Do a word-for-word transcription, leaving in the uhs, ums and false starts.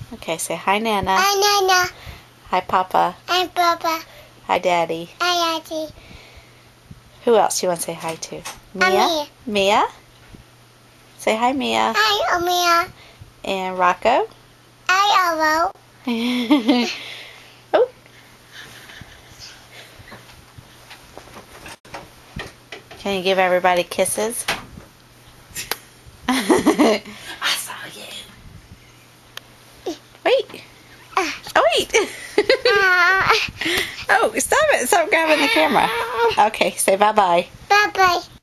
Okay, say hi, Nana. Hi, Nana. Hi, Papa. Hi, Papa. Hi, Daddy. Hi, Daddy. Who else do you want to say hi to? Mia? Hi, Mia. Mia? Say hi, Mia. Hi, Mia. And Rocco? Hi, Olo. Oh. Can you give everybody kisses? I saw you. Wait. Oh, wait. Oh, stop it. Stop grabbing the camera. Okay, say bye-bye. Bye-bye.